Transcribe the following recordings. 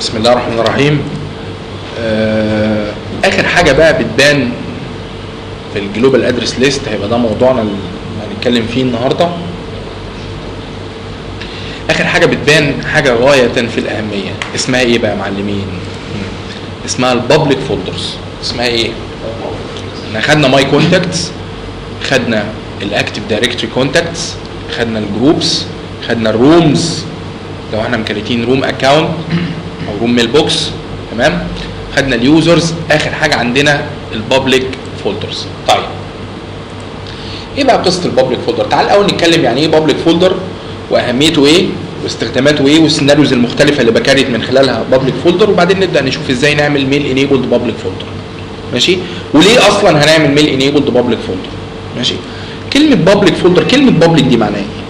بسم الله الرحمن الرحيم. اخر حاجه بقى بتبان في الجلوبال ادرس ليست، هيبقى ده موضوعنا اللي هنتكلم فيه النهارده. اخر حاجه بتبان حاجه غايه في الاهميه، اسمها ايه بقى يا معلمين؟ اسمها البابليك فولدرز. اسمها ايه؟ احنا خدنا ماي كونتاكتس، خدنا الاكتيف دايركتوري كونتاكتس، خدنا الجروبس، خدنا الرومز لو احنا مكريتين روم اكاونت او روم ميل بوكس، تمام؟ خدنا اليوزرز. اخر حاجه عندنا البابليك فولدرز. طيب ايه بقى قصه البابليك فولدر؟ تعال الاول نتكلم يعني ايه بابليك فولدر واهميته ايه واستخداماته ايه والسيناريوز المختلفه اللي بكريت من خلالها بابليك فولدر، وبعدين نبدا نشوف ازاي نعمل ميل انيبلد بابليك فولدر. ماشي؟ وليه اصلا هنعمل ميل انيبلد بابليك فولدر؟ ماشي؟ كلمه بابليك فولدر، كلمه بابليك دي معناها ايه؟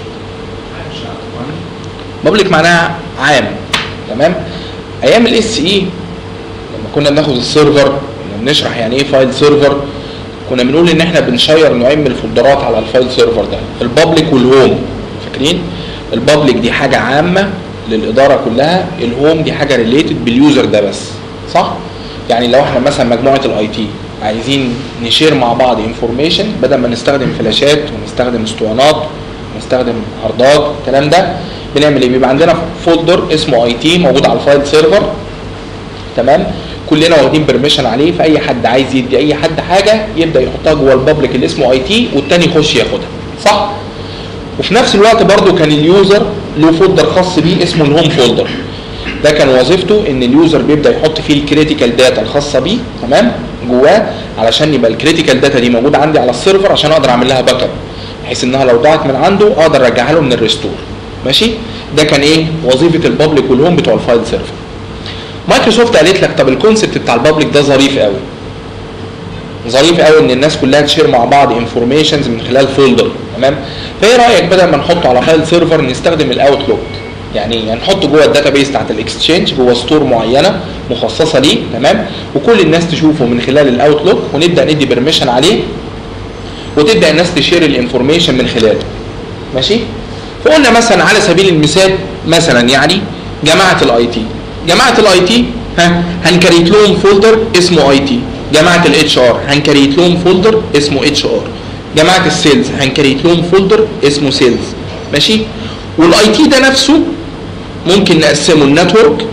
بابليك معناها عام، تمام؟ ايام الاس اي لما كنا بناخد السيرفر، كنا بنشرح يعني ايه فايل سيرفر، كنا بنقول ان احنا بنشير نوعين من الفولدرات على الفايل سيرفر ده، البابليك والهوم. فاكرين؟ البابليك دي حاجه عامه للاداره كلها، الهوم دي حاجه ريليتد باليوزر ده بس، صح؟ يعني لو احنا مثلا مجموعه الاي تي عايزين نشير مع بعض انفورميشن، بدل ما نستخدم فلاشات ونستخدم اسطوانات ونستخدم هاردات الكلام ده، بنعمل ايه؟ بيبقى عندنا فولدر اسمه اي تي موجود على الفايل سيرفر، تمام؟ كلنا واخدين بيرميشن عليه، فاي حد عايز يدي اي حد حاجه يبدا يحطها جوه البابليك اللي اسمه اي تي والتاني يخش ياخدها، صح؟ وفي نفس الوقت برضو كان اليوزر له فولدر خاص بيه اسمه الهوم فولدر، ده كان وظيفته ان اليوزر بيبدا يحط فيه الكريتيكال داتا الخاصه بيه، تمام؟ جواه، علشان يبقى الكريتيكال داتا دي موجوده عندي على السيرفر عشان اقدر اعمل لها باك اب، بحيث انها لو ضاعت من عنده اقدر ارجعها له من الريستور. ماشي؟ ده كان ايه؟ وظيفه البابليك والهوم بتوع الفايل سيرفر. مايكروسوفت قالت لك طب الكونسبت بتاع البابليك ده ظريف قوي. ظريف قوي ان الناس كلها تشير مع بعض انفورميشنز من خلال فولدر، تمام؟ فايه رايك بدل ما نحطه على فايل سيرفر نستخدم الاوتلوك؟ يعني نحطه جوه الداتابيس بتاعت الاكستشينج، جوه ستور معينه مخصصه ليه، تمام؟ وكل الناس تشوفه من خلال الاوتلوك، ونبدا ندي بيرميشن عليه وتبدا الناس تشير الانفورميشن من خلاله. ماشي؟ فقلنا مثلا على سبيل المثال مثلا يعني جماعه الاي تي، جماعه الاي تي هنكريت لهم فولدر اسمه اي تي، جماعه الاتش ار هنكريت لهم فولدر اسمه اتش ار، جماعه السيلز هنكريت لهم فولدر اسمه سيلز. ماشي؟ والاي تي ده نفسه ممكن نقسمه النتورك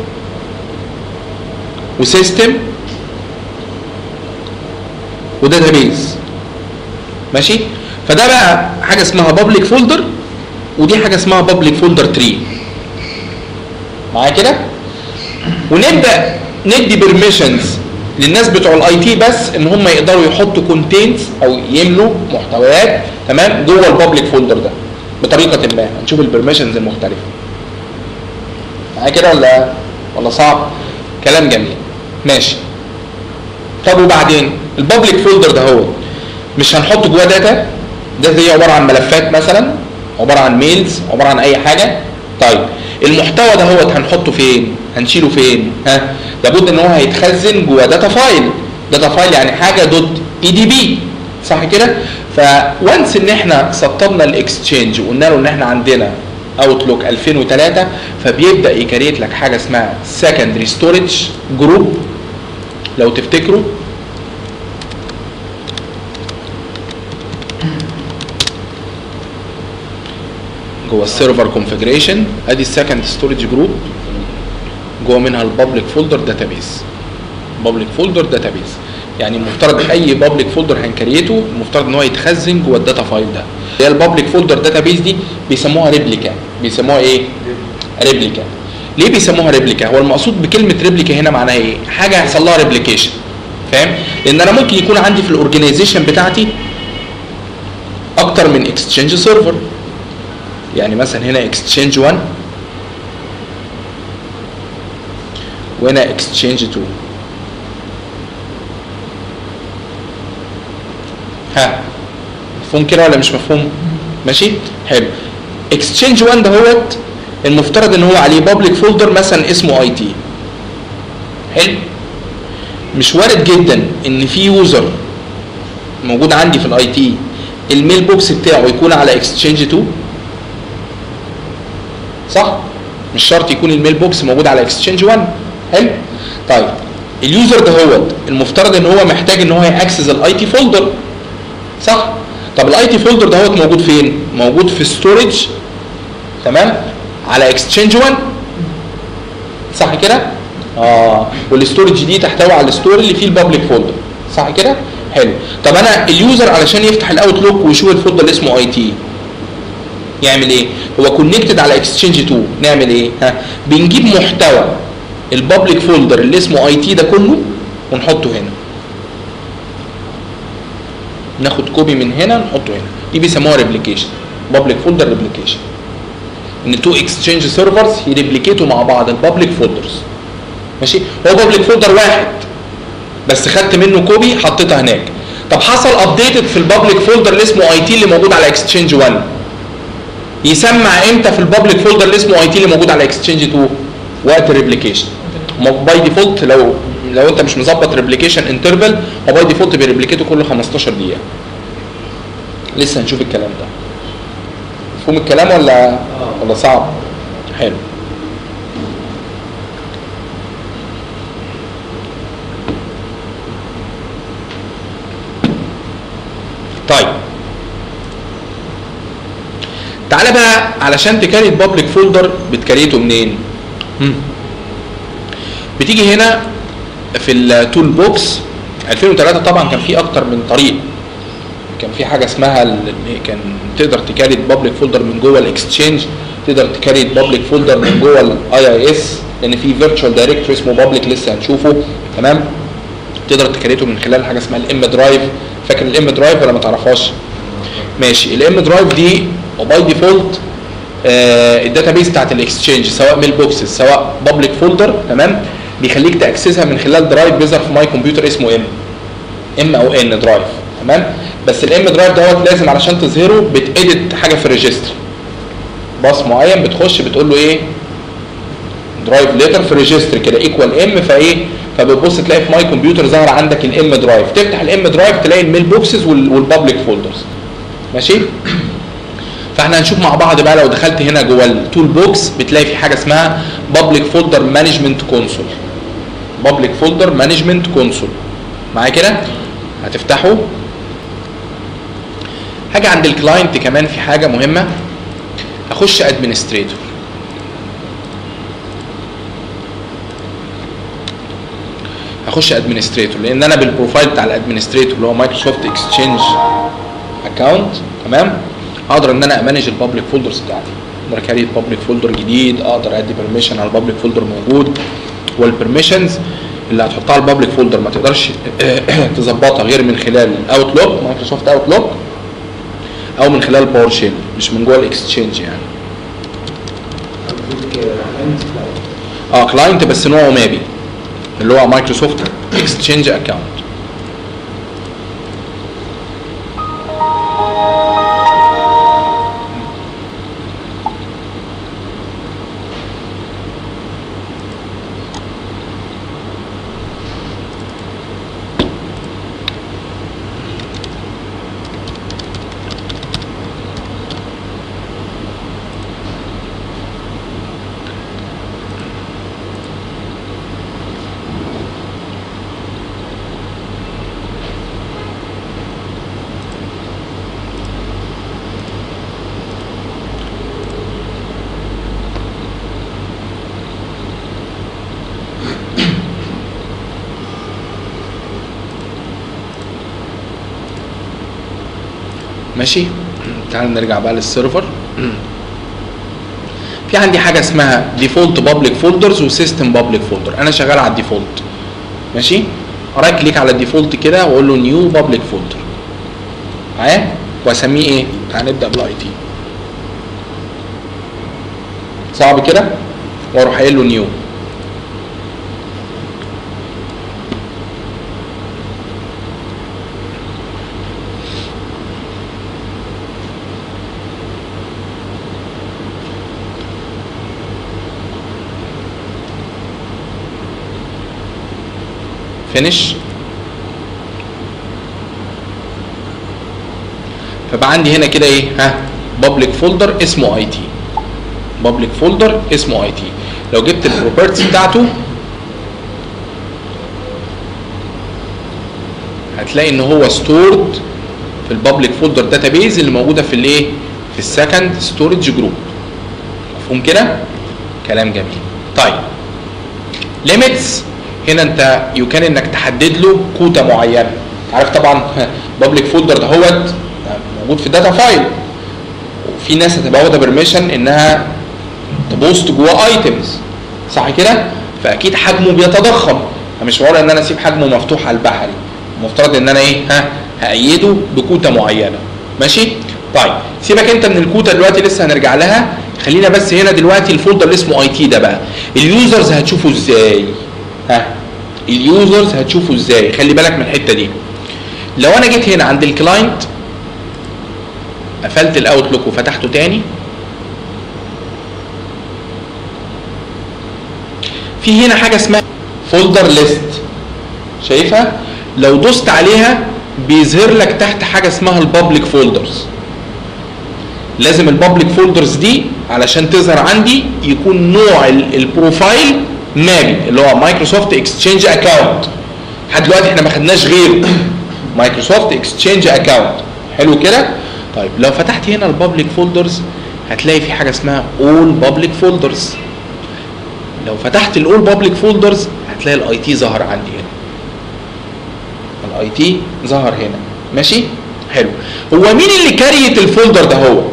وسيستم وداتابيز. ماشي؟ فده بقى حاجه اسمها بابليك فولدر، ودي حاجه اسمها بابليك فولدر تري. معايا كده؟ ونبدا ندي بيرميشنز للناس بتوع الاي تي بس ان هم يقدروا يحطوا كونتينتس او يملوا محتويات، تمام؟ جوه البابليك فولدر ده بطريقه ما. هنشوف البيرميشنز المختلفه. معايا كده ولا صعب؟ كلام جميل. ماشي. طب وبعدين البابليك فولدر ده هو مش هنحط جواه داتا؟ داتا دي عباره عن ملفات مثلا، عباره عن ميلز، عباره عن اي حاجه. طيب المحتوى ده هو هنحطه فين؟ هنشيله فين؟ لابد ان هو هيتخزن جوه داتا فايل. داتا فايل يعني حاجه دوت اي دي بي، صح كده؟ فوانس ان احنا سطبنا الاكستشينج وقلنا له ان احنا عندنا اوتلوك 2003، فبيبدا يكريت لك حاجه اسمها سكندري ستورج جروب. لو تفتكروا جوه السيرفر كونفيجريشن ادي السكند ستورج جروب، جوه منها البابليك فولدر داتابيز. بابليك فولدر داتابيز يعني المفترض اي بابليك فولدر هنكريته المفترض ان هو يتخزن جوه الداتا فايل ده. هي البابليك فولدر داتابيز دي بيسموها ريبليكا. بيسموها ايه؟ ريبليكا. ليه بيسموها ريبليكا؟ هو المقصود بكلمه ريبليكا هنا معناها ايه؟ حاجه هيحصل لها ريبليكيشن، فاهم؟ لان انا ممكن يكون عندي في الاورجنايزيشن بتاعتي اكتر من اكستشينج سيرفر. يعني مثلا هنا اكستشينج 1 وهنا اكستشينج 2. مفهوم كده ولا مش مفهوم؟ ماشي؟ حلو. اكستشينج 1 دهوت المفترض ان هو عليه بابليك فولدر مثلا اسمه اي تي. حلو؟ مش وارد جدا ان في يوزر موجود عندي في الاي تي الميل بوكس بتاعه يكون على اكستشينج 2، صح؟ مش شرط يكون الميل بوكس موجود على اكستشينج 1. حلو. طيب اليوزر ده هو المفترض ان هو محتاج ان هو ياكسس الاي تي فولدر، صح؟ طب الاي تي فولدر ده هو موجود فين؟ موجود في ستورج، تمام، على اكستشينج 1، صح كده؟ والستورج دي تحتوي على الستور اللي فيه البابليك فولدر، صح كده؟ حلو. طب انا اليوزر علشان يفتح الاوتلوك ويشوف الفولدر اللي اسمه اي تي يعمل ايه؟ هو كونكتد على اكستشينج 2، نعمل ايه؟ بنجيب محتوى البابليك فولدر اللي اسمه اي تي ده كله ونحطه هنا. ناخد كوبي من هنا نحطه هنا، دي بيسموها ريبليكيشن، بابليك فولدر ريبليكيشن. ان تو اكستشينج سيرفرز يريبليكيتوا مع بعض البابليك فولدرز. ماشي؟ هو بابليك فولدر واحد بس خدت منه كوبي حطيتها هناك. طب حصل ابديتد في البابليك فولدر اللي اسمه اي تي اللي موجود على اكستشينج 1، يسمع امتى في البابليك فولدر اللي اسمه اي تي اللي موجود على اكستشينج 2؟ وقت الريبليكيشن. باي ديفولت لو انت مش مظبط ريبليكيشن انترفال، هو باي ديفولت بيريبليكيته كل 15 دقيقه. لسه هنشوف الكلام ده. مفهوم الكلام ولا صعب؟ حلو. طيب تعالى بقى علشان تكريت بابليك فولدر بتكريته منين؟ بتيجي هنا في التول بوكس. 2003 طبعا كان في اكتر من طريق. كان في حاجه اسمها كان تقدر تكريت بابليك فولدر من جوه الاكستشينج، تقدر تكريت بابليك فولدر من جوه الاي اي اس، لان في فيرتشوال دايركتوري اسمه بابليك لسه هنشوفه، تمام؟ تقدر تكريته من خلال حاجه اسمها الام درايف. فاكر الام درايف ولا ما تعرفهاش؟ ماشي. الام درايف دي وباي ديفولت الداتابيس بتاعت الاكستشينج، سواء ميل بوكسز سواء بابليك فولدر، تمام، بيخليك تاكسسها من خلال درايف بيظهر في ماي كمبيوتر اسمه ام او ان درايف، تمام. بس الام درايف دوت لازم علشان تظهره بتاديت حاجه في الريجستري، باص معين بتخش بتقول له ايه؟ درايف ليتر في الريجستري كده ايكوال ام، فايه؟ فبتبص تلاقي في ماي كمبيوتر ظهر عندك الام درايف، تفتح الام درايف تلاقي الميل بوكسز والبابليك فولدرز. ماشي؟ فاحنا هنشوف مع بعض بقى. لو دخلت هنا جوه التول بوكس بتلاقي في حاجه اسمها بابليك فولدر مانجمنت كونسول. بابليك فولدر مانجمنت كونسول معايا كده؟ هتفتحه. حاجه عند الكلاينت كمان، في حاجه مهمه. اخش ادمنستريتور. هخش ادمنستريتور لان انا بالبروفايل بتاع الادمنستريتور اللي هو مايكروسوفت اكسشينج اكونت، تمام، اقدر ان انا امانج البابليك فولدرز بتاعتي. اقدر اكريت بابليك فولدر جديد، اقدر ادي بيرميشن على البابليك فولدر موجود، والبرميشنز اللي هتحطها على البابليك فولدر ما تقدرش تظبطها غير من خلال اوتلوك، مايكروسوفت اوتلوك، او من خلال باور شيل، مش من جوه الاكسشينج يعني. كلاينت بس نوعه مابي اللي هو مايكروسوفت اكسشينج اكونت. ماشي. تعال نرجع بقى للسيرفر. في عندي حاجه اسمها ديفولت بابليك فولدرز وسيستم بابليك فولدر. انا شغال على الديفولت، ماشي. رايت كليك على الديفولت كده واقول له نيو بابليك فولدر معايا، واسميه ايه؟ تعال نبدا بالاي تي. صعب كده؟ واروح قايل له نيو. فينيش. فبقى عندي هنا كده ايه؟ بابليك فولدر اسمه اي تي. بابليك فولدر اسمه اي تي. لو جبت البروبرتيز بتاعته هتلاقي ان هو ستورد في البابليك فولدر داتابيز اللي موجوده في الايه؟ في السكند ستورج جروب. مفهوم كده؟ كلام جميل. طيب ليميتس هنا انت يمكن انك تحدد له كوتا معينه. عارف طبعا بابليك فولدر دهوت موجود في الداتا فايل، وفي ناس هتبقى واخده بيرميشن انها تبوست جوه ايتمز، صح كده؟ فاكيد حجمه بيتضخم، فمش معقول ان انا اسيب حجمه مفتوح على البحري، المفترض ان انا ايه؟ هأيده بكوتا معينه. ماشي؟ طيب سيبك انت من الكوتا دلوقتي، لسه هنرجع لها. خلينا بس هنا دلوقتي الفولدر اللي اسمه اي تي ده بقى اليوزرز هتشوفه ازاي؟ اليوزرز هتشوفه ازاي؟ خلي بالك من الحته دي. لو انا جيت هنا عند الكلاينت قفلت الاوتلوك وفتحته تاني، في هنا حاجه اسمها فولدر ليست، شايفها؟ لو دوست عليها بيظهر لك تحت حاجه اسمها البابليك فولدرز. لازم البابليك فولدرز دي علشان تظهر عندي يكون نوع البروفايل مابي اللي هو مايكروسوفت اكسشينج اكاونت. لحد دلوقتي احنا ما خدناش غير مايكروسوفت اكسشينج اكاونت. حلو كده؟ طيب لو فتحت هنا البابليك فولدرز هتلاقي في حاجه اسمها اول بابليك فولدرز. لو فتحت الاول بابليك فولدرز هتلاقي الاي تي ظهر عندي هنا. الاي تي ظهر هنا. ماشي؟ حلو. هو مين اللي كاريت الفولدر دهوت؟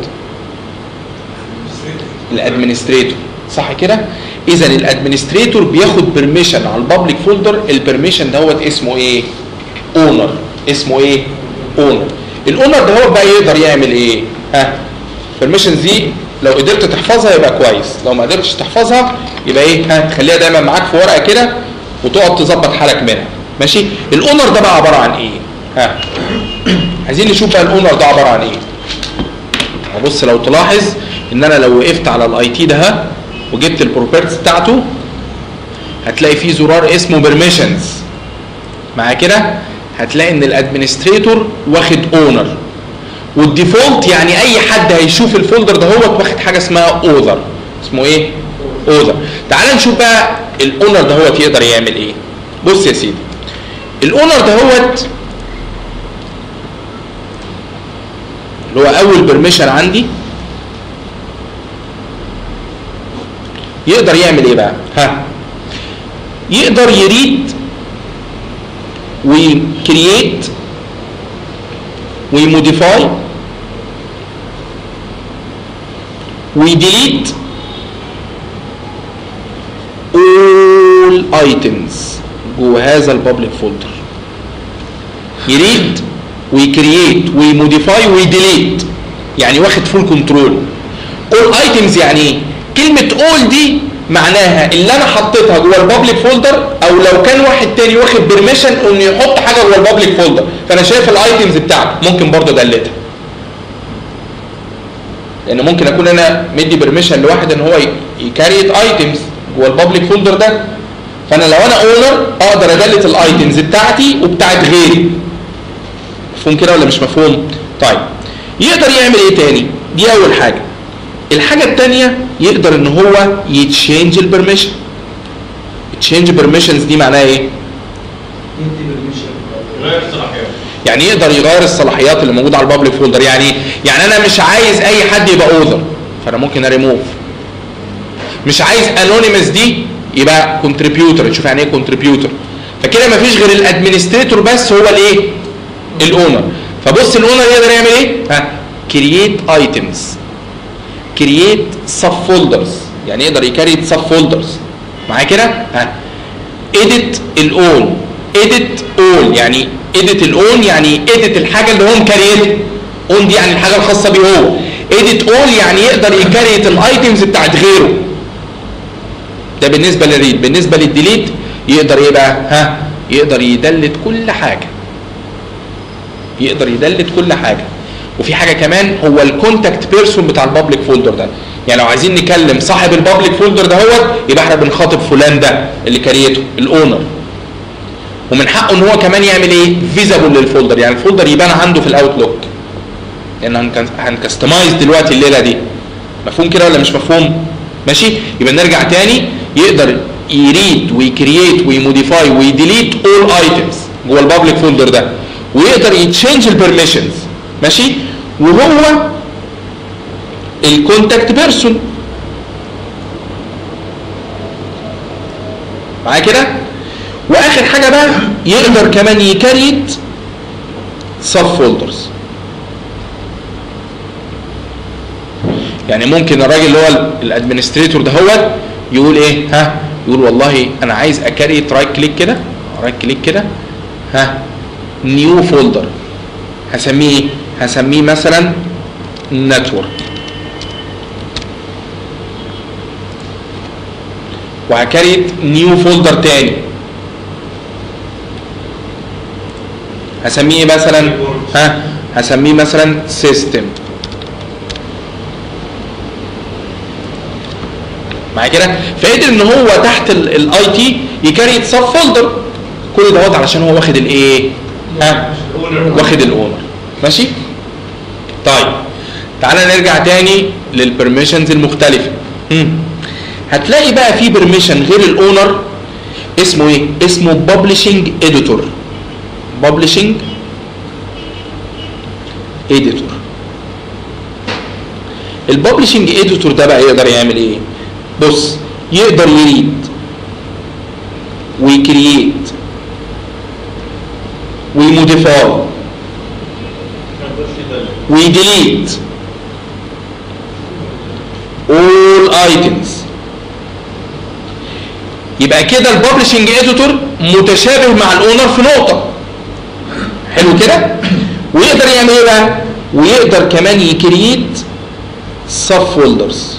الادمنستريتور، صح كده؟ اذا الادمنستريتور بياخد بيرميشن على البابليك فولدر. البيرميشن دهوت اسمه ايه؟ اونر. اسمه ايه؟ اونر. الاونر دهوت بقى يقدر يعمل ايه؟ البيرميشنز دي لو قدرت تحفظها يبقى كويس، لو ما قدرتش تحفظها يبقى ايه؟ تخليها دايما معاك في ورقه كده وتقعد تظبط حالك منها. ماشي؟ الاونر ده بقى عباره عن ايه؟ عايزين نشوف بقى الاونر ده عباره عن ايه. بص لو تلاحظ ان انا لو وقفت على الاي تي ده وجبت البروبرتيز بتاعته هتلاقي فيه زرار اسمه بيرميشنز. مع كده هتلاقي ان الادمنستريتور واخد اونر، والديفولت يعني اي حد هيشوف الفولدر ده هو واخد حاجه اسمها اوذر. اسمه ايه؟ اوذر. تعال نشوف بقى الاونر ده هو يقدر يعمل ايه. بص يا سيدي، الاونر ده هو اللي هو اول بيرميشن عندي يقدر يعمل ايه بقى؟ يقدر يريد ويكرييت ويموديفاي ويديليت all items جوه هذا البابليك فولدر. يريد ويكرييت ويموديفاي ويديليت، يعني واخد فول كنترول. all items يعني ايه؟ كلمة all دي معناها اللي انا حطيتها جوه البابليك فولدر، او لو كان واحد تاني واخد بيرميشن انه يحط حاجه جوه البابليك فولدر، فانا شايف الايتمز بتاعته ممكن برضه ادلتها. لان ممكن اكون انا مدي بيرميشن لواحد ان هو يكاريت ايتمز جوه البابليك فولدر ده، فانا لو انا اونر اقدر ادلت الايتمز بتاعتي وبتاعت غيري. مفهوم كده ولا مش مفهوم؟ طيب يقدر يعمل ايه تاني؟ دي اول حاجه. الحاجه الثانيه يقدر ان هو يتشينج البرميشن. تشينج بيرميشنز دي معناها ايه؟ يغير الصلاحيات. يعني يقدر يغير الصلاحيات اللي موجوده على البابليك فولدر. يعني انا مش عايز اي حد يبقى اوذر، فانا ممكن اريموف. مش عايز انونيمس دي يبقى كونتريبيوتور. تشوف يعني ايه كونتريبيوتور؟ فكده مفيش غير الادمنستريتور بس هو الايه؟ الاونر. فبص الاونر يقدر يعمل ايه؟ كرييت ايتمز، كرييت سب فولدرز، يعني يقدر يكريت سب فولدرز. معايا كده؟ اديت الاون، اديت اول، يعني اديت الاون يعني اديت الحاجه اللي هو مكريتها. اون دي يعني الحاجه الخاصه بيه هو. اديت اول يعني يقدر يكريت الايتمز بتاعت غيره. ده بالنسبه للريد. بالنسبه للديليت يقدر ايه بقى؟ يقدر يدلت كل حاجه. يقدر يدلت كل حاجه. وفي حاجه كمان، هو الكونتاكت بيرسون بتاع البابليك فولدر ده. يعني لو عايزين نكلم صاحب البابليك فولدر ده هو، يبقى احنا بنخاطب فلان ده اللي كريته الاونر. ومن حقه ان هو كمان يعمل ايه؟ فيزابل للفولدر، يعني الفولدر يبان عنده في الاوتلوك. لان هنكستمايز دلوقتي الليله دي. مفهوم كده ولا مش مفهوم؟ ماشي؟ يبقى نرجع تاني، يقدر يريد ويكرييت ويموديفاي ويديليت اول ايتمز جوه البابليك فولدر ده، ويقدر يتشينج البرميشنز. ماشي؟ وهو الكونتاكت بيرسون معايا كده. واخر حاجه بقى يقدر كمان يكريت سب فولدرز. يعني ممكن الراجل اللي هو الادمنستريتور ده هو يقول ايه؟ ها، يقول والله انا عايز اكريت رايت كليك كده، رايت كليك كده، ها، نيو فولدر، هسميه ايه؟ هسميه مثلا نتورك، وهكريت نيو فولدر تاني هسميه مثلا، ها، هسميه مثلا سيستم. معايا كده؟ فقدر ان هو تحت الاي تي يكريت سب فولدر. كل دوت علشان هو واخد الايه؟ ها، واخد الاونر. ماشي؟ طيب تعالى نرجع تاني للبرميشنز المختلفه. هتلاقي بقى في برميشن غير الاونر اسمه ايه؟ اسمه ببلشنج اديتور. ببلشنج اديتور. الببلشنج اديتور ده بقى يقدر يعمل ايه؟ بص، يقدر يريد ويكرييت ويموديفاي ويديليت all items. يبقى كده الببلشنج اديتور متشابه مع الاونر في نقطه. حلو كده؟ ويقدر يعمل ايه بقى؟ ويقدر كمان يكرييت سب فولدرز.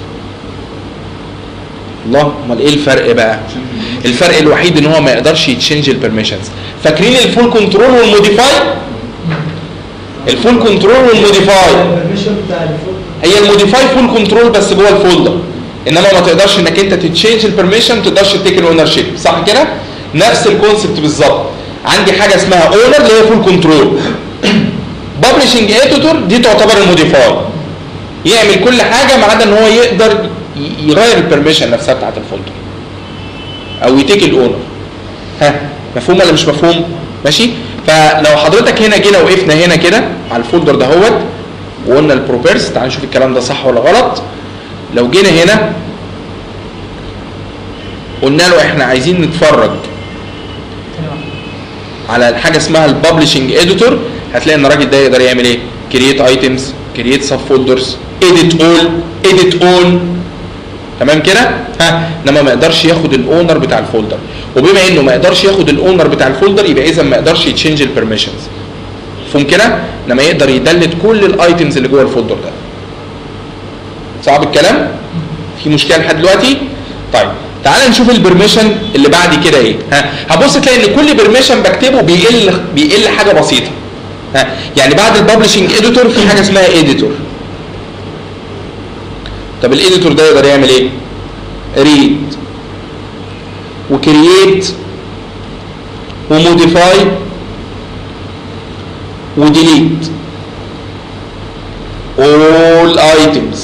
الله، امال ايه الفرق بقى؟ الفرق الوحيد ان هو ما يقدرش يتشنج البرميشنز. فاكرين الفول كنترول والموديفاي؟ الفول كنترول والموديفاي هي الموديفاي فول كنترول بس جوه الفولدر، انما ما تقدرش انك انت تتشينج البرميشن، ما تقدرش تيك الاونر شيب. صح كده؟ نفس الكونسبت بالظبط. عندي حاجه اسمها اونر اللي هي فول كنترول. ببلشنج اديتور دي تعتبر الموديفاي، يعمل كل حاجه ما عدا ان هو يقدر يغير البرميشن نفسها بتاعت الفولدر او يتيك الاونر. ها، مفهوم ولا مش مفهوم؟ ماشي؟ فلو حضرتك هنا جينا وقفنا هنا كده على الفولدر ده هوت وقلنا البروبيرس، تعال نشوف الكلام ده صح ولا غلط. لو جينا هنا قلنا له احنا عايزين نتفرج على حاجه اسمها الببلشنج اديتور، هتلاقي ان الراجل ده يقدر يعمل ايه؟ كرييت ايتمز، كرييت سب فولدرز، اديت اول، اديت اون. تمام كده؟ ها، انما ما يقدرش ياخد الاونر بتاع الفولدر. وبما انه ما يقدرش ياخد الاونر بتاع الفولدر يبقى اذا ما يقدرش يتشنج البرميشنز. مفهوم كده؟ انما يقدر يدلت كل الايتمز اللي جوه الفولدر ده. صعب الكلام؟ في مشكله لحد دلوقتي؟ طيب تعال نشوف البرميشن اللي بعد كده ايه. ها، هبص تلاقي ان كل برميشن بكتبه بيقل حاجه بسيطه. ها، يعني بعد الببلشنج اديتور في حاجه اسمها اديتور. طب الاديتور ده يقدر يعمل ايه؟ ريد وكرييت وموديفاي وديليت all items.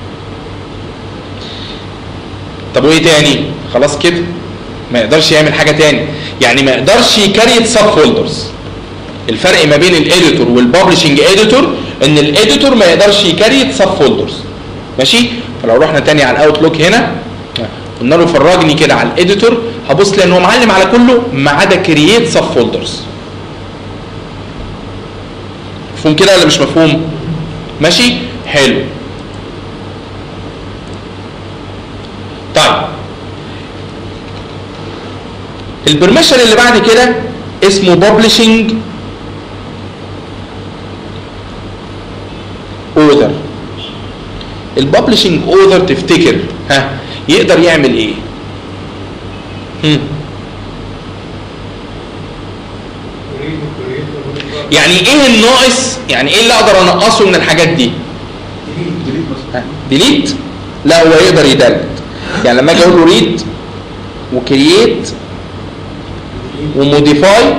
طب وايه تاني؟ خلاص كده ما يقدرش يعمل حاجه تاني، يعني ما يقدرش يكريت سب فولدرز. الفرق ما بين الاديتور والببلشنج اديتور ان الاديتور ما يقدرش يكريت سب فولدرز. ماشي؟ فلو رحنا تاني على الاوتلوك هنا قلنا له فرجني كده على الاديتور، هبص لان هو معلم على كله ما عدا كرييت سب فولدرز. مفهوم كده ولا مش مفهوم؟ ماشي؟ حلو. طيب البرميشن اللي بعد كده اسمه ببلشنج اوذر. الببلشنج اوذر تفتكر ها يقدر يعمل ايه؟ يعني ايه الناقص؟ يعني ايه اللي اقدر انقصه من الحاجات دي؟ ديليت؟ لا، هو يقدر يدلت. يعني لما اجي اقول له ريد وكرييت وموديفاي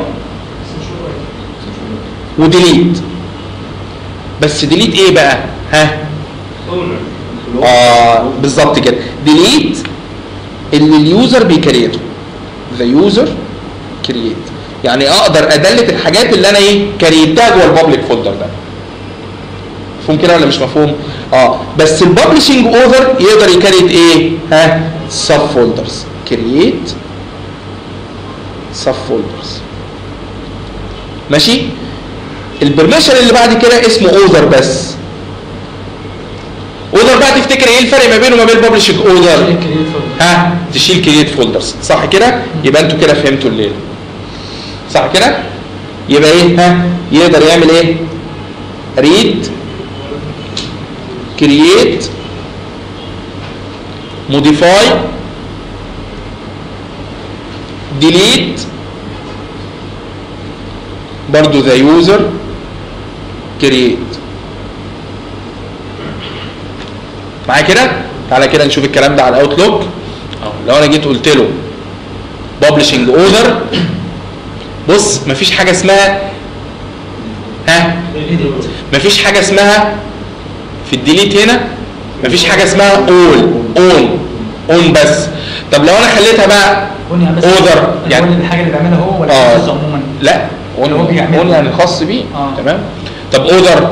وديليت، بس ديليت ايه بقى؟ ها؟ بالظبط كده. ديليت اللي اليوزر بيكريته. ذا يوزر كرييت، يعني اقدر ادلت الحاجات اللي انا كريتها جوه البابليك فولدر ده. مفهوم كده ولا مش مفهوم؟ بس الببلشنج اوذر يقدر يكريت سب فولدرز. كرييت سب فولدرز. ماشي؟ البرميشن اللي بعد كده اسمه اوذر بس. اوذر بقى تفتكر ايه الفرق ما بينه وما بين الببلشنج اوذر؟ تشيل كرييت فولدرز، صح كده؟ يبقى انتوا كده فهمتوا الليله. صح كده؟ يبقى يقدر يعمل ريد، كرييت، موديفاي، ديليت، برضو ذا يوزر كرييت. معايا كده؟ تعالى كده نشوف الكلام ده على الاوتلوك. لو انا جيت قلت له ببلشنج اوذر، بص مفيش حاجه اسمها مفيش حاجه اسمها في الديليت هنا، مفيش حاجه اسمها اون بس. طب لو انا خليتها بقى اوذر، يعني الحاجه اللي بيعملها هو ولا الخاص عموما؟ لا اون يعني خاص بيه. تمام. طب اوذر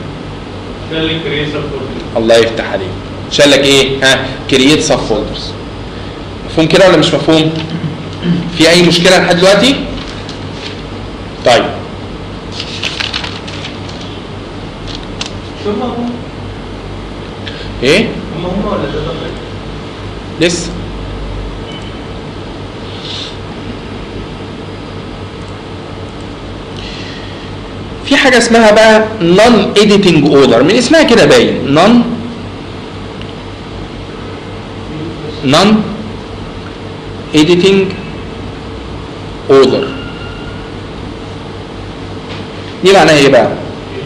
الله يفتح عليك، شال لك كرييت سب فولدرز. مفهوم كده ولا مش مفهوم؟ في اي مشكله لحد دلوقتي؟ طيب ايه؟ هم ولا ده لسه؟ في حاجه اسمها بقى نون اديتنج اوردر، من اسمها كده باين نون اديتنج اوردر. دي معناها ايه بقى؟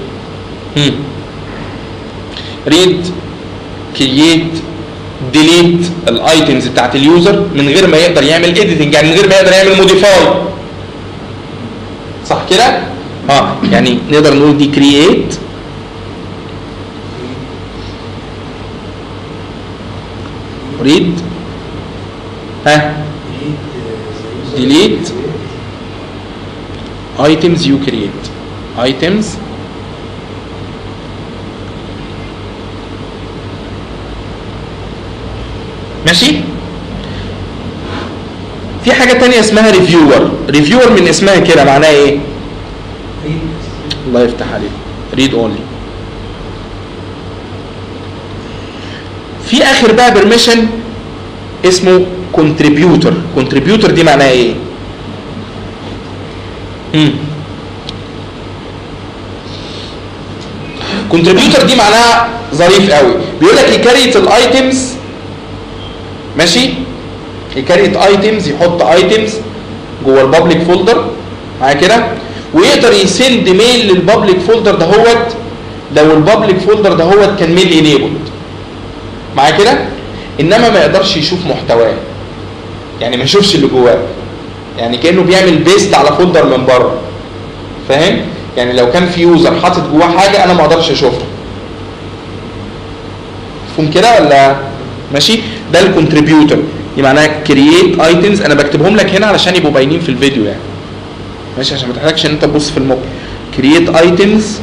ريد، كرييت، ديليت الايتمز بتاعت اليوزر من غير ما يقدر يعمل اديتنج، يعني من غير ما يقدر يعمل موديفاي. صح كده؟ يعني نقدر نقول دي كرييت، ريد، ديليت items you create. items ماشي؟ في حاجة تانية اسمها ريفيور. ريفيور من اسمها كده معناها ايه؟ الله يفتح عليك، read only. في اخر بقى برميشن اسمه contributor. contributor دي معناها ايه؟ contributor دي معناها ظريف قوي، بيقول لك يكريت الايتمز. ماشي؟ يكريت ايتمز، يحط ايتمز جوه البابليك فولدر معايا كده، ويقدر يسند ميل للبابليك فولدر دهوت لو البابليك فولدر دهوت كان ميل انيبلد معايا كده، انما ما يقدرش يشوف محتواه، يعني ما يشوفش اللي جواه، يعني كانه بيعمل بيست على فولدر من بره. فاهم؟ يعني لو كان في يوزر حاطط جواه حاجه انا ما اقدرش اشوفها. مفهوم كده ولا؟ ماشي؟ ده الكونتريبيوتور، دي معناها كرييت ايتمز. انا بكتبهم لك هنا علشان يبقوا باينين في الفيديو يعني. ماشي؟ عشان ما تحتاجش ان انت تبص في الموقع. كرييت ايتمز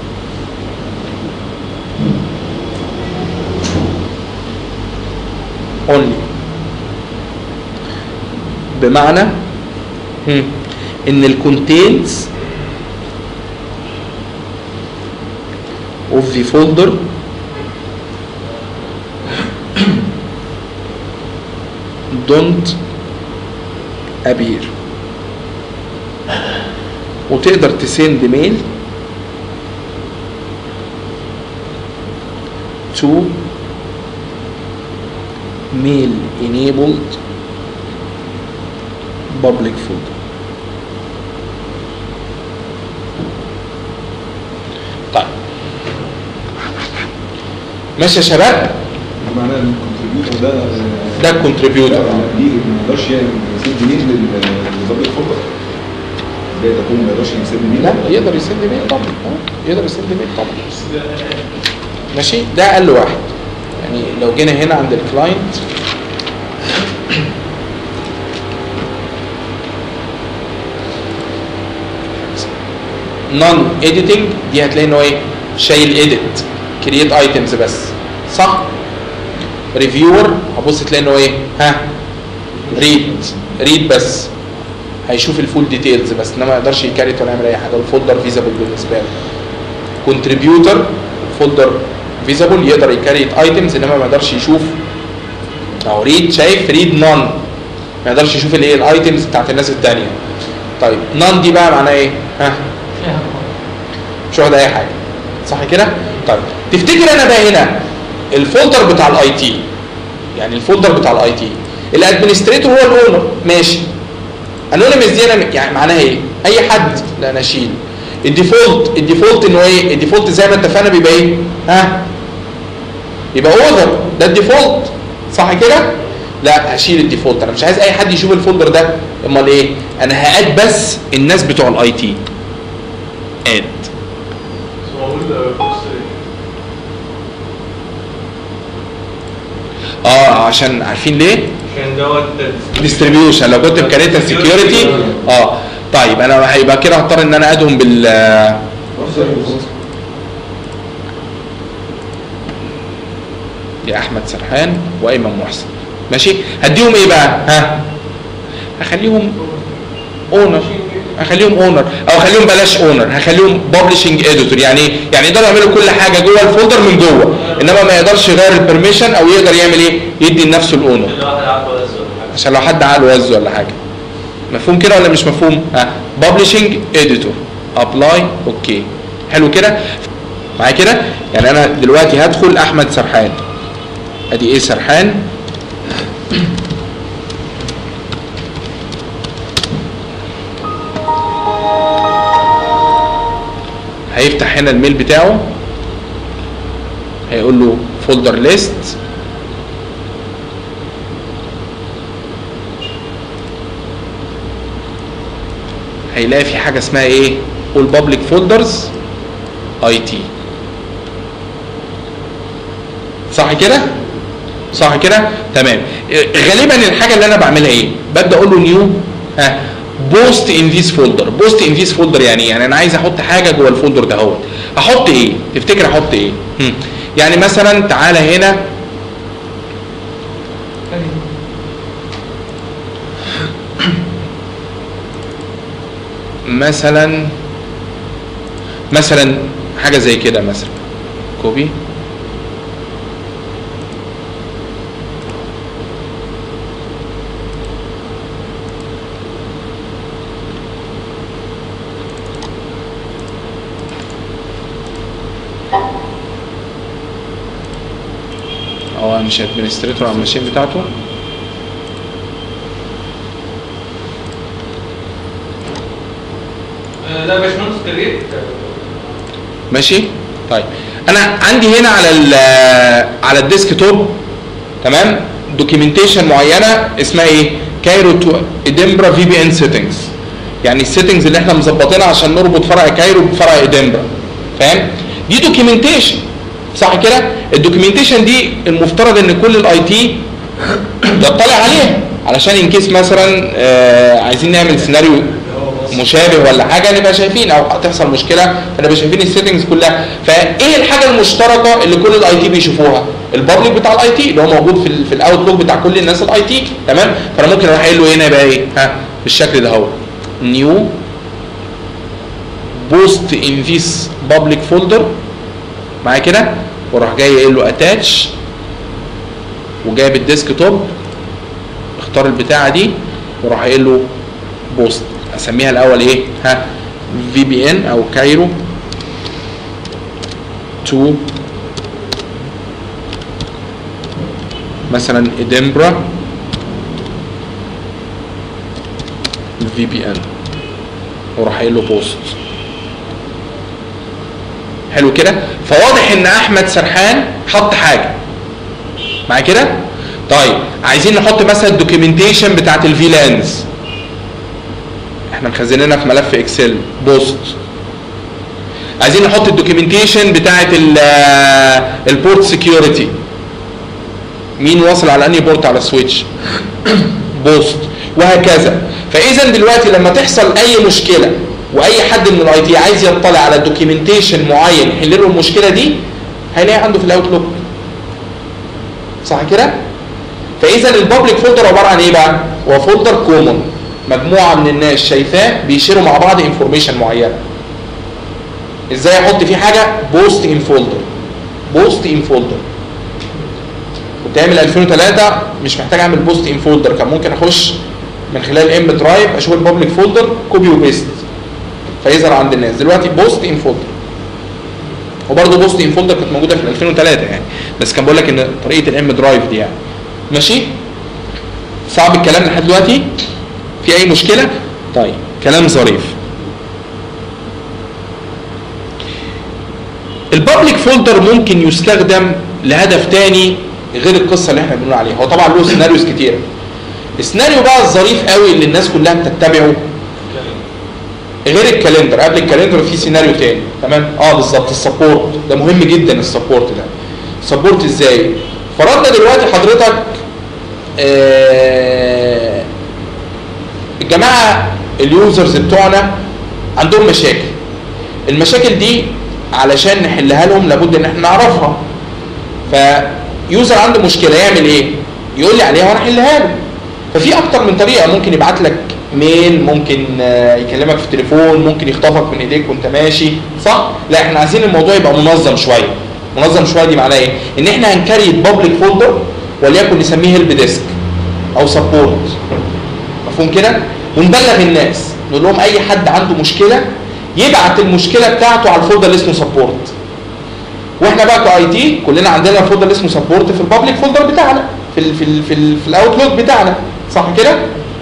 only، بمعنى ان الكونتينز of the folder don't appear، وتقدر تسند ميل to mail enabled public folder. طيب ماشي يا شباب؟ معناه ان الكونتريبيوتور ده الكونتريبيوتور دي ما يقدرش يسد ميل للبابليك فولدر. ازاي ده يكون ما يقدرش يسد ميل؟ لا يقدر يسد ميل طبعا. يقدر يسد ميل طبعا. ماشي؟ ده اقل واحد. يعني لو جينا هنا عند الكلاينت نون اديتنج دي هتلاقي ان هو ايه؟ شايل اديت كرييت ايتمز بس، صح؟ ريفيور هبص تلاقي ان هو ايه؟ ها؟ ريد بس، هيشوف الفول ديتيلز بس، انما ما يقدرش يكاريت ولا يعمل اي حاجه، الفولدر فيزابل بالنسبه له. كونتريبيوتر فولدر فيزابل يقدر يكاريت ايتمز انما ما يقدرش يشوف، او ريد شايف، ريد نون ما يقدرش يشوف الايه؟ الايتمز بتاعت الناس الثانيه. طيب نون دي بقى معناها ايه؟ ها؟ مش واخد اي حاجه، صح كده؟ طيب تفتكر انا بقى هنا الفولدر بتاع الاي تي، يعني الفولدر بتاع الاي تي الادمنستريتور هو الاونر، ماشي. انونيمس دي انا يعني معناها ايه؟ اي حد، لا انا اشيل. الديفولت انه ايه؟ الديفولت زي ما اتفقنا بيبقى ايه؟ ها؟ يبقى اوذر، ده الديفولت، صح كده؟ لا هشيل الديفولت، انا مش عايز اي حد يشوف الفولدر ده، امال ايه؟ انا هاد بس الناس بتوع الاي تي. اد عشان عارفين ليه؟ عشان دوت ديستريبيوشن، لو كنت بكاريتا سكيورتي طيب انا هيبقى كده هضطر ان انا ادهم بال يا احمد سرحان وايمن محسن، ماشي. هديهم ايه بقى؟ ها؟ هخليهم اونر، او خليهم بلاش اونر، هخليهم ببلشنج اديتور. يعني ايه؟ يعني يقدروا يعملوا كل حاجه جوه الفولدر من جوه، انما ما يقدرش يغير البرميشن او يقدر يعمل ايه؟ يدي لنفسه الاونر، عشان لو حد عقله وز ولا حاجه. مفهوم كده ولا مش مفهوم؟ ها؟ ببلشنج اديتور، ابلاي، اوكي، حلو كده معايا كده؟ يعني انا دلوقتي هدخل احمد سرحان، ادي ايه سرحان، هيفتح هنا الميل بتاعه، هيقول له فولدر ليست، هيلاقي في حاجه اسمها ايه؟ all public folders IT، صح كده؟ صح كده؟ تمام. غالبا الحاجه اللي انا بعملها ايه؟ ببدا اقول له نيو بوست ان ذيس فولدر. بوست ان ذيس فولدر يعني انا عايز احط حاجه جوه الفولدر ده اهوت. احط ايه؟ تفتكر احط ايه؟ يعني مثلا تعالى هنا مثلا حاجه زي كده، مثلا كوبي هو مش ادمنستريتور على الماشين بتاعته. لا باشمهندس كريت ماشي. طيب انا عندي هنا على الديسك توب، تمام، دوكيومنتيشن معينه اسمها ايه؟ كايرو تو ادنبرا في بي ان سيتنجز، يعني السيتنجز اللي احنا مظبطينها عشان نربط فرع كايرو بفرع ادنبرا، فاهم؟ دي دوكيومنتيشن، صح كده؟ الدوكيومنتيشن دي المفترض ان كل الاي تي يطلع عليها، علشان ان كيس مثلا عايزين نعمل سيناريو مشابه ولا حاجه نبقى شايفين، او هتحصل مشكله فنبقى شايفين السيتنجز كلها. فايه الحاجه المشتركه اللي كل الاي تي بيشوفوها؟ البابليك بتاع الاي تي اللي هو موجود في الاوتلوك بتاع كل الناس الاي تي، تمام؟ فانا ممكن اروح قايل له هنا يبقى ايه؟ بالشكل ده اهو، نيو بوست ان ذيس بابليك فولدر، معايا كده؟ واروح جاي قايل له اتاتش، وجايب الديسك توب، اختار البتاعه دي واروح قايل له بوست. اسميها الاول ايه؟ في بي ان او كايرو تو مثلا ادنبرا في بي ان، واروح قايل له بوست. حلو كده؟ فواضح ان احمد سرحان حط حاجه معايا كده؟ طيب عايزين نحط مثلا الدوكيومنتيشن بتاعت الفيلانز، احنا مخزنينها في ملف اكسل بوست. عايزين نحط الدوكيومنتيشن بتاعت البورت سكيورتي، مين واصل على انهي بورت على السويتش؟ بوست، وهكذا. فاذا دلوقتي لما تحصل اي مشكله واي حد من الاي تي عايز يطلع على دوكيومنتيشن معين يحل له المشكله دي، هيلاقي عنده في الاوتلوك. صح كده؟ فاذا البابليك فولدر عباره عن ايه بقى؟ هو فولدر كومون، مجموعه من الناس شايفاه بيشيروا مع بعض انفورميشن معينه. ازاي احط فيه حاجه؟ بوست ان فولدر. بوست ان فولدر. كنت عامل 2003 مش محتاج اعمل بوست ان فولدر، كان ممكن اخش من خلال ام درايف اشوف البابليك فولدر كوبي وبيست فيظهر عند الناس. دلوقتي بوست ان فولدر. وبرده بوست ان فولدر كانت موجوده في 2003 يعني، بس كان بقول لك ان طريقه الام درايف دي يعني. ماشي؟ صعب الكلام لحد دلوقتي؟ في اي مشكله؟ طيب كلام ظريف. البابليك فولدر ممكن يستخدم لهدف تاني غير القصه اللي احنا بنقول عليها. هو طبعا له سيناريوز كتيره. السيناريو بقى الظريف قوي اللي الناس كلها بتتبعه غير الكالندر. قبل الكالندر في سيناريو تاني. تمام؟ بالظبط، السبورت ده مهم جدا. السبورت ده سبورت ازاي؟ فرضنا دلوقتي حضرتك الجماعه اليوزرز بتوعنا عندهم مشاكل. المشاكل دي علشان نحلها لهم لابد ان احنا نعرفها. فيوزر عنده مشكله يعمل ايه؟ يقول لي عليها وانا احلها له. ففي اكتر من طريقه، ممكن يبعت لك ميل، ممكن يكلمك في التليفون، ممكن يخطفك من ايديك وانت ماشي، صح؟ لا احنا عايزين الموضوع يبقى منظم شويه. منظم شويه دي معناها ايه؟ ان احنا هنكريت بابليك فولدر وليكن نسميه هيلب ديسك او سبورت. مفهوم كده؟ ونبلغ الناس نقول لهم اي حد عنده مشكله يبعت المشكله بتاعته على الفولدر اللي اسمه سبورت. واحنا بقى كاي تي كلنا عندنا الفولدر اللي اسمه سبورت في البابليك فولدر بتاعنا في الاوتلوك بتاعنا، صح كده؟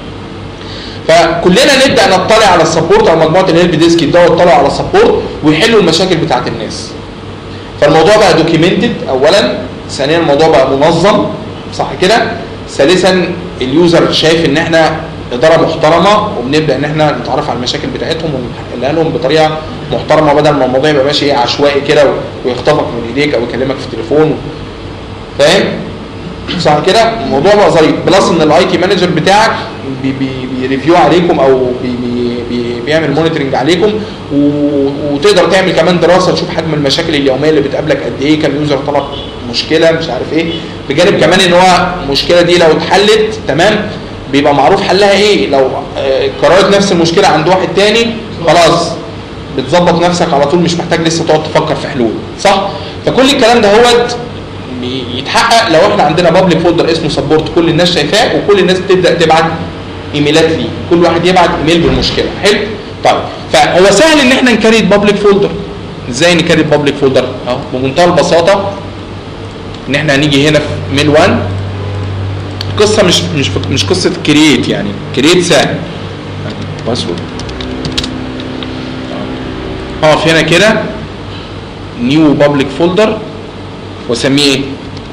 فكلنا نبدا نطلع على السبورت او مجموعه الهيلب ديسك يبداوا يطلعوا على السبورت ويحلوا المشاكل بتاعت الناس. فالموضوع بقى دوكيومنتد اولا، ثانيا الموضوع بقى منظم، صح كده؟ ثالثا اليوزر شايف ان احنا اداره محترمه وبنبدا ان احنا نتعرف على المشاكل بتاعتهم ونحلها لهم بطريقه محترمه بدل ما الموضوع يبقى ماشي عشوائي كده ويخطفك من ايديك او يكلمك في التليفون. فاهم؟ صح كده؟ الموضوع بقى ظريف. بلس ان الاي تي مانجر بتاعك بيريفيو عليكم او بيعمل مونيتورنج عليكم، وتقدر تعمل كمان دراسه تشوف حجم المشاكل اليوميه اللي بتقابلك قد ايه، كم يوزر طلب مشكله مش عارف ايه، بجانب كمان ان هو المشكله دي لو اتحلت تمام بيبقى معروف حلها ايه. لو كررت نفس المشكله عند واحد تاني خلاص بتظبط نفسك على طول، مش محتاج لسه تقعد تفكر في حلول، صح؟ فكل الكلام ده هو يتحقق لو احنا عندنا بابليك فولدر اسمه سبورت كل الناس شايفاه وكل الناس بتبدا تبعت ايميلات ليه، كل واحد يبعت ايميل بالمشكله. حلو؟ طيب فهو سهل ان احنا نكريت بابليك فولدر. ازاي نكريت بابليك فولدر؟ بمنتهى البساطه ان احنا هنيجي هنا في ميل 1. القصه مش قصه كرييت، يعني كرييت سهل. باسورد اقف هنا كده نيو بابليك فولدر واسميه ايه؟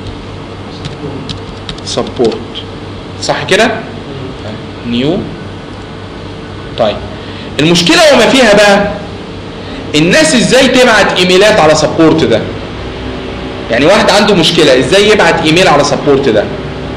سبورت، صح كده؟ نيو. طيب المشكله وما فيها بقى الناس ازاي تبعت ايميلات على سبورت ده. يعني واحد عنده مشكله ازاي يبعت ايميل على سبورت ده؟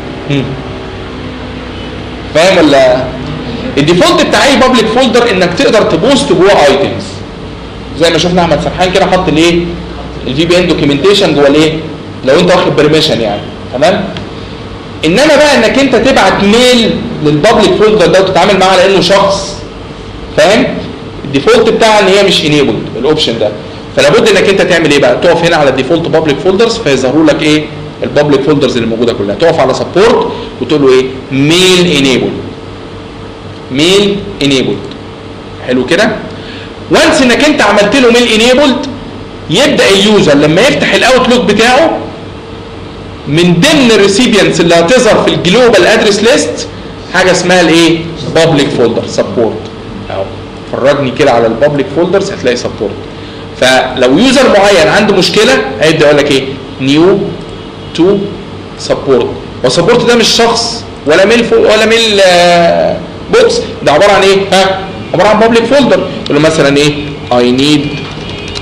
فاهم ولا؟ الديفولت بتاع اي بابليك فولدر انك تقدر تبوست جوه ايتمز زي ما شفنا احمد سرحان كده حط الايه؟ الفي بي ان دوكيومنتيشن جوه الايه؟ لو انت واخد بريميشن يعني، تمام؟ انما بقى انك انت تبعت ميل للبابليك فولدر ده وتتعامل معاه على انه شخص، فاهم؟ الديفولت بتاعها ان هي مش انيبلد الاوبشن ده. فلا بد انك انت تعمل ايه بقى؟ تقف هنا على الديفولت بابليك فولدرز فيظهروا لك ايه؟ البابليك فولدرز اللي موجوده كلها. تقف على سبورت وتقول له ايه؟ ميل انيبل. ميل انيبل. حلو كده؟ وانس انك انت عملت له ميل انيبلد يبدا اليوزر لما يفتح الاوتلوك بتاعه من ضمن الريسيبيانتس اللي هتظهر في الجلوبال ادرس ليست حاجه اسمها الايه؟ بابليك فولدر سبورت. اهو فرجني كده على البابليك فولدرز هتلاقي سبورت. فلو يوزر معين عنده مشكله هيبدا يقول لك ايه؟ نيو تو سبورت. والسبورت ده مش شخص ولا ميل ولا ميل بوكس، ده عباره عن ايه؟ عباره عن بابليك فولدر. يقول له مثلا ايه؟ I need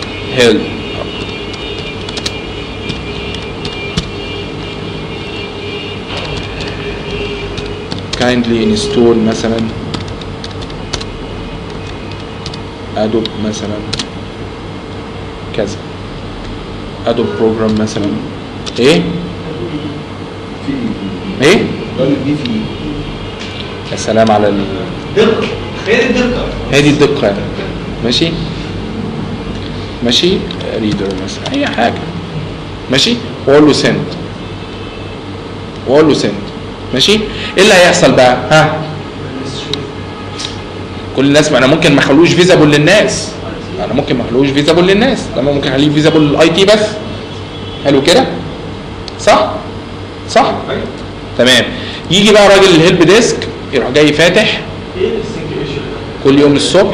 help. kindly install مثلا ادوب مثلا كذا، ادوب بروجرام مثلا ايه في ايه. طالب دي في يا سلام على دقة، خير الدقة. هي دي الدقه يعني. ماشي ماشي ريدر مثلا اي حاجه ماشي، واقول له سند ماشي. ايه اللي هيحصل بقى؟ ها كل الناس، انا ممكن ما اخلوش فيزابل للناس، لما ممكن اخليه فيزابل للاي تي بس. حلو كده صح أيوة. تمام. يجي بقى راجل الهيلب ديسك يروح جاي فاتح ايه السنكريشن؟ كل يوم الصبح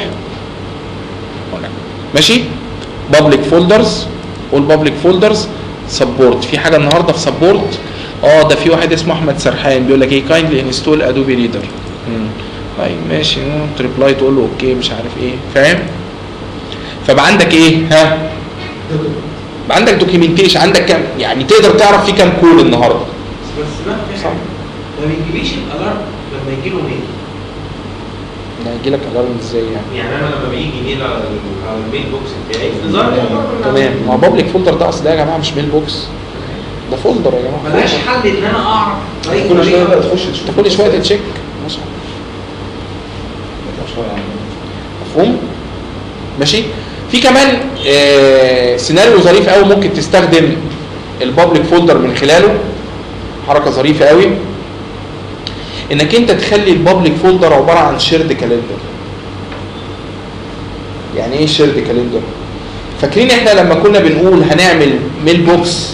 ماشي بابليك فولدرز، والبابليك فولدرز سبورت. في حاجه النهارده في سبورت، ده في واحد اسمه احمد سرحان بيقول لك ايه كايندلي انستول ادوبي ريدر. طيب ماشي، تريبلاي تقول له اوكي مش عارف ايه، فاهم؟ فبقى عندك ايه؟ بقى عندك دوكيومنتيشن، عندك كام يعني تقدر تعرف فيه كام كول النهارده. بس ما بيجيليش الالارم لما يجي له ميل. هيجي لك الارم ازاي يعني انا لما بيجي ميل على الميل بوكس بتاعي نظام تمام. ما هو بابليك فولدر ده اصل ده يا جماعه مش ميل بوكس، ده فولدر يا جماعه. ملهاش حل ان انا اعرف كل شويه بقى تخش تشوف كل شويه تتشيك ماشي. مفهوم؟ ماشي. في كمان سيناريو ظريف قوي ممكن تستخدم البابليك فولدر من خلاله، حركه ظريفه قوي، انك انت تخلي البابليك فولدر عباره عن شيرد كالندر. يعني ايه شيرد كالندر؟ فاكرين احنا لما كنا بنقول هنعمل ميل بوكس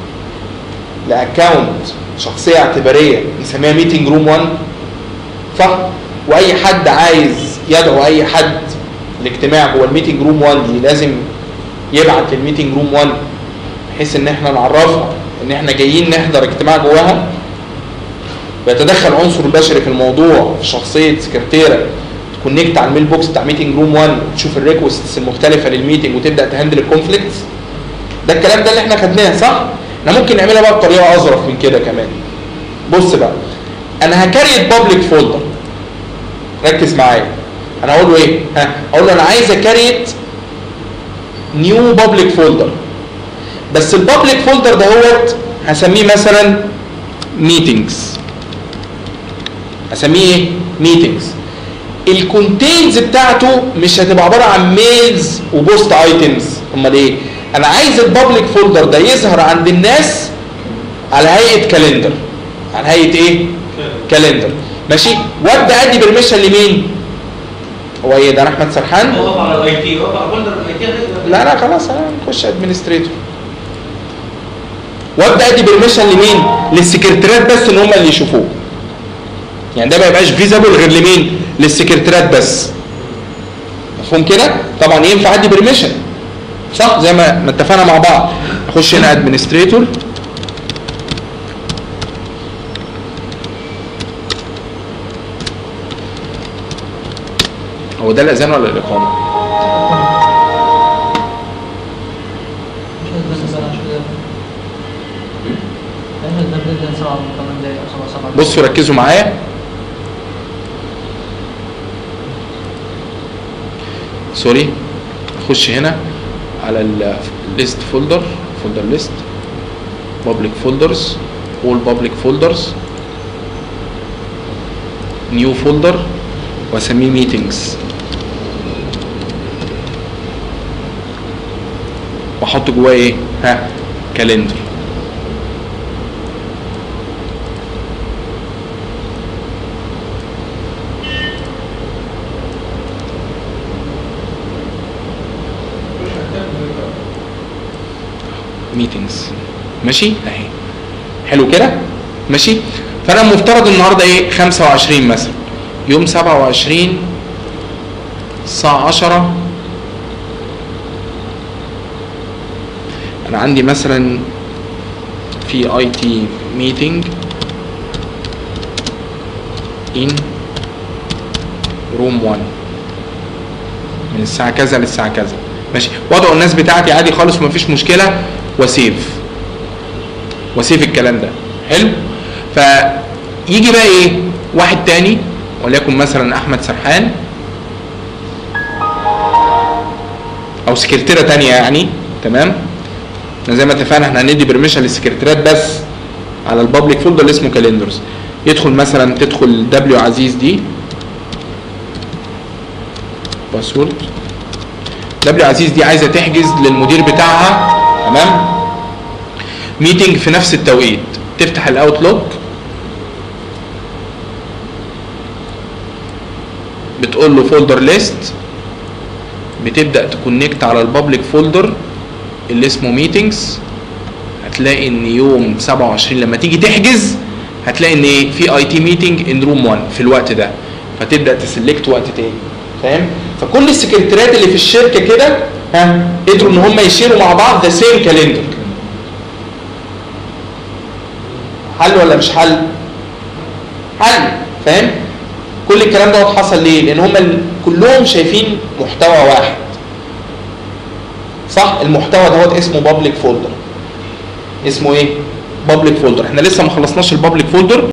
لاكونت شخصيه اعتباريه نسميها ميتنج روم 1 صح؟ واي حد عايز يدعو اي حد الاجتماع جوه الميتنج روم 1 دي لازم يبعت للميتنج روم 1 بحيث ان احنا نعرفها ان احنا جايين نحضر اجتماع جواها. ويتدخل عنصر بشري في الموضوع في شخصيه سكرتيره تكونكت على الميل بوكس بتاع ميتنج روم 1 وتشوف الريكوستس المختلفه للميتنج وتبدا تهندل الكونفليكتس. ده الكلام ده اللي احنا خدناه صح؟ احنا ممكن نعملها بقى بطريقه اظرف من كده كمان. بص بقى، انا هكريت بابليك فولدر، ركز معايا. انا هقول له ايه؟ هقول له انا عايز اكريت نيو بابليك فولدر، بس البابليك فولدر ده هو هسميه مثلا ميتنجز. هسميه ايه؟ ميتنجز. الكونتينز بتاعته مش هتبقى عباره عن ميلز وبوست ايتمز، امال ايه؟ انا عايز البابليك فولدر ده يظهر عند الناس على هيئه كالندر. على هيئه ايه؟ كالندر. ماشي؟ وابدا ادي برميشن لمين؟ هو ايه ده؟ انا احمد سرحان؟ هو على الاي تي، هو على فولدر الاي تي. لا خلاص هنخش ادمنستريتور. وابدا ادي برميشن لمين؟ للسكرتيرات بس ان هم اللي يشوفوه. يعني ده ما يبقاش فيزابل غير لمين؟ للسكرتيرات بس. مفهوم كده؟ طبعا ينفع ادي برميشن صح؟ زي ما اتفقنا مع بعض. اخش هنا ادمنستريتور، هو ده الاذان ولا الاقامه؟ بصوا ركزوا معايا. سوري، اخش هنا على الليست فولدر ليست بابليك فولدرز اول بابليك فولدرز نيو فولدر واسميه ميتنجز واحط جواه ايه؟ كالندر. ميتنجز ماشي اهي. حلو كده ماشي. فانا المفترض النهارده ايه؟ 25 مثلا، يوم 27 الساعه 10 انا عندي مثلا في اي تي ميتنج ان روم 1 من الساعه كذا للساعه كذا ماشي. وضعوا الناس بتاعتي عادي خالص ومفيش مشكله، وسيف الكلام ده. حلو. فيجي بقى ايه؟ واحد تاني وليكن مثلا احمد سرحان او سكرتيره تانيه يعني، تمام؟ زي ما اتفقنا احنا هندي برميشن للسكرتيرات بس على البابليك فولدر اللي اسمه كالندرز. يدخل مثلا، تدخل دبليو عزيز دي باسورد، دبليو عزيز دي عايزه تحجز للمدير بتاعها، تمام، ميتنج في نفس التوقيت. تفتح الاوتلوك، بتقول له فولدر ليست، بتبدا تكونكت على البابليك فولدر اللي اسمه ميتنجز. هتلاقي ان يوم 27 لما تيجي تحجز هتلاقي ان ايه، في اي تي ميتنج ان روم 1 في الوقت ده، فتبدا تسلكت وقت تاني، فاهم؟ فكل السكرتيرات اللي في الشركه كده قدروا ان هم يشيروا مع بعض ذا سيم كالندر. حل ولا مش حل؟ حل، فاهم؟ كل الكلام ده حصل ليه؟ لان هم كلهم شايفين محتوى واحد، صح؟ المحتوى دوت اسمه بابليك فولدر. اسمه ايه؟ بابليك فولدر. احنا لسه ما خلصناش البابليك فولدر.